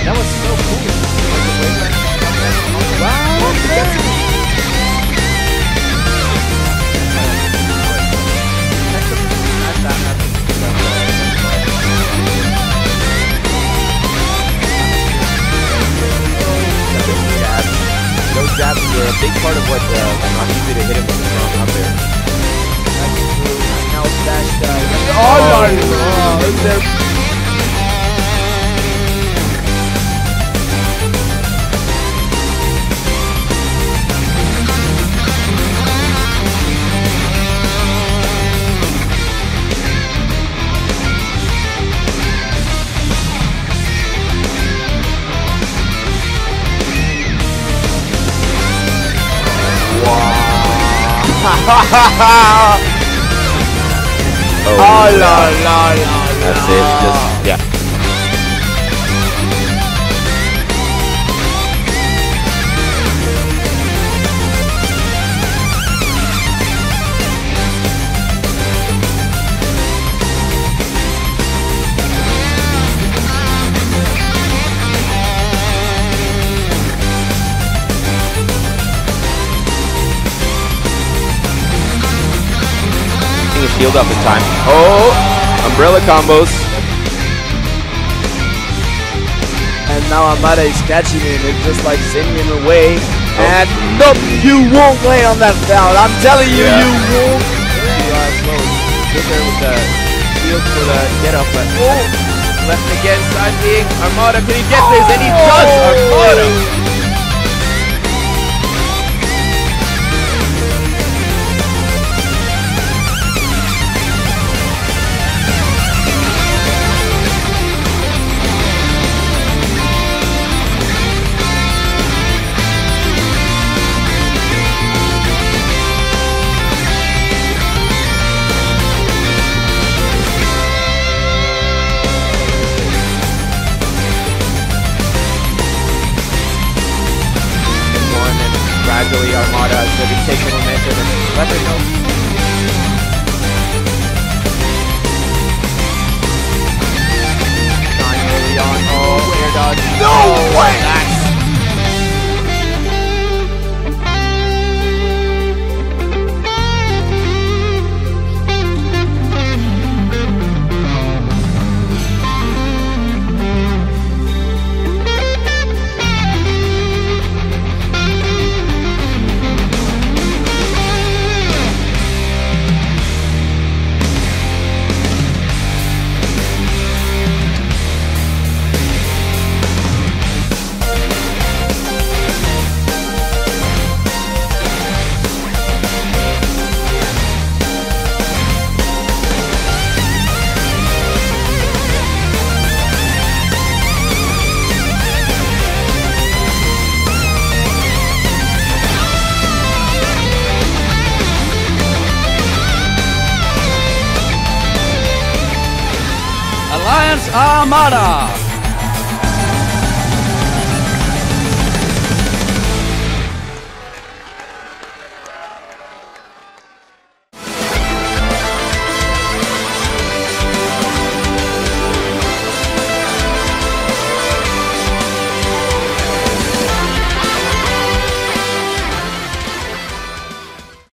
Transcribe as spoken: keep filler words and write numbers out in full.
That was so cool. Wow, man. Those jabs were a big part of what uh, not easy to hit him with from up there. That's true. Now slashed. Uh, oh, no! Oh, is there? oh, oh la la la. That's it. Just yeah. Shield up in time. Oh, umbrella combos. And now Armada is catching him. It's just like sending him away. Oh. And nope, you won't lay on that foul. I'm telling you, yeah. you won't. Yeah. Uh, Get there with the shield for the get up, but oh, left again, side being Armada. Can he get oh. this? And he does. Armada. Gradually, Armada is going to be taking momentum and let her know. Nine early on. Oh, air dodge. No oh, way! Nice. Armada.